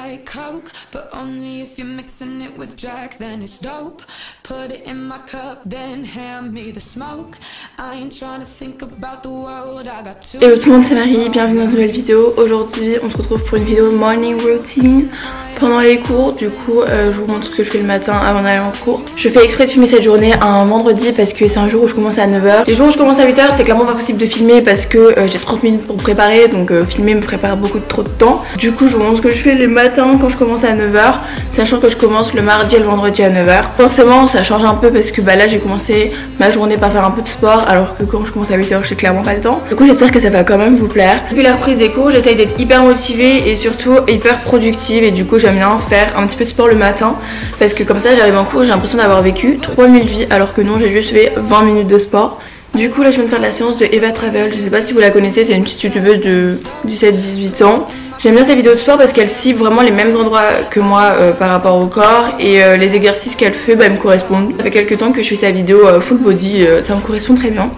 like Coke, but only if you're mixing it with Jack, then it's dope. Put it in my cup, then hand me the smoke. I ain't trying to think about the world, I got too. Hello tout le monde, c'est Marie, bienvenue dans une nouvelle vidéo. Aujourd'hui on se retrouve pour une vidéo morning routine pendant les cours. Du coup je vous montre ce que je fais le matin avant d'aller en cours. Je fais exprès de filmer cette journée un vendredi parce que c'est un jour où je commence à 9h. Les jours où je commence à 8h c'est clairement pas possible de filmer parce que j'ai 30 minutes pour me préparer, donc filmer me prépare trop de temps. Du coup je vous montre ce que je fais les matins quand je commence à 9h, sachant que je commence le mardi et le vendredi à 9h. Forcément ça change un peu parce que là j'ai commencé ma journée par faire un peu de sport, alors que quand je commence à 8h j'ai clairement pas le temps. Du coup j'espère que ça va quand même vous plaire. Depuis la reprise des cours j'essaye d'être hyper motivée et surtout hyper productive, et du coup j'aime bien faire un petit peu de sport le matin parce que comme ça j'arrive en cours, j'ai l'impression d'avoir vécu 3000 vies alors que non, j'ai juste fait 20 minutes de sport. Du coup là je viens de faire la séance de Eva Travel, je sais pas si vous la connaissez, c'est une petite youtubeuse de 17-18 ans. J'aime bien ses vidéos de sport parce qu'elle cible vraiment les mêmes endroits que moi par rapport au corps, et les exercices qu'elle fait me correspondent. Ça fait quelques temps que je fais sa vidéo full body, ça me correspond très bien.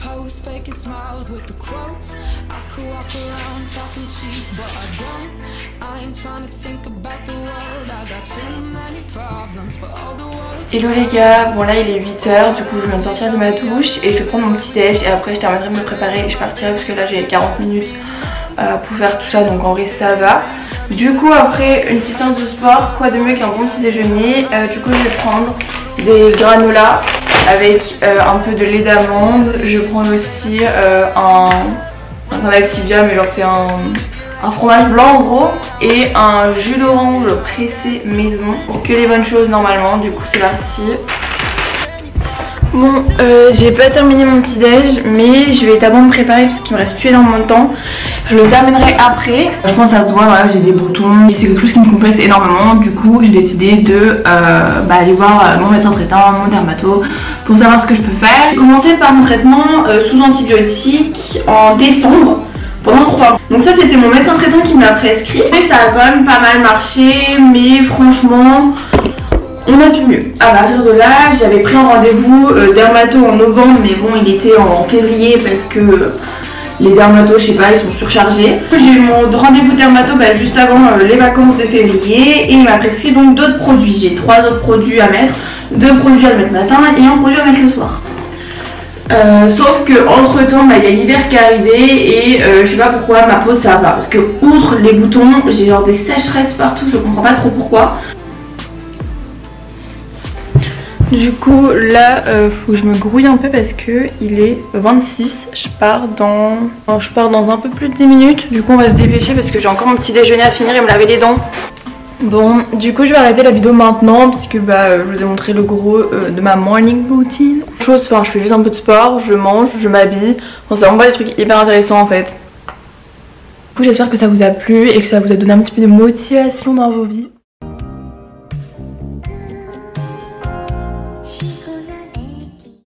Hello les gars, bon là il est 8h, du coup je viens de sortir de ma douche et je vais prendre mon petit déj et après je terminerai de me préparer et je partirai parce que là j'ai 40 minutes pour faire tout ça, donc en vrai ça va. Du coup après une petite séance de sport, quoi de mieux qu'un bon petit déjeuner. Du coup je vais prendre des granolas avec un peu de lait d'amande. Je vais prendre aussi un Activia, mais genre c'est un fromage blanc en gros, et un jus d'orange pressé maison. Que les bonnes choses normalement, du coup c'est parti. Bon, j'ai pas terminé mon petit déj, mais je vais d'abord me préparer parce qu'il me reste plus énormément de temps. Je le terminerai après. Je pense que ça se voit, voilà, j'ai des boutons et c'est quelque chose qui me complexe énormément. Du coup j'ai décidé de aller voir mon médecin traitant, mon dermato, pour savoir ce que je peux faire. J'ai commencé par mon traitement sous antibiotiques en décembre pendant 3 mois. Donc ça c'était mon médecin traitant qui me l'a prescrit. Et ça a quand même pas mal marché, mais franchement on a vu mieux. À partir de là j'avais pris un rendez-vous dermato en novembre, mais bon il était en février parce que les dermatos je sais pas ils sont surchargés. J'ai eu mon rendez-vous dermato juste avant les vacances de février, et il m'a prescrit donc d'autres produits. J'ai 3 autres produits à mettre, 2 produits à mettre le matin et un produit à mettre le soir. Sauf que entre temps il y a l'hiver qui est arrivé et je sais pas pourquoi ma peau ça va, parce que outre les boutons j'ai genre des sécheresses partout, je comprends pas trop pourquoi. Du coup là faut que je me grouille un peu parce que il est 26, je pars dans un peu plus de 10 minutes. Du coup on va se dépêcher parce que j'ai encore mon petit déjeuner à finir et me laver les dents. Bon, du coup je vais arrêter la vidéo maintenant puisque je vous ai montré le gros de ma morning routine. Je fais juste un peu de sport, je mange, je m'habille. Bon, c'est vraiment pas des trucs hyper intéressants en fait. Du coup j'espère que ça vous a plu et que ça vous a donné un petit peu de motivation dans vos vies.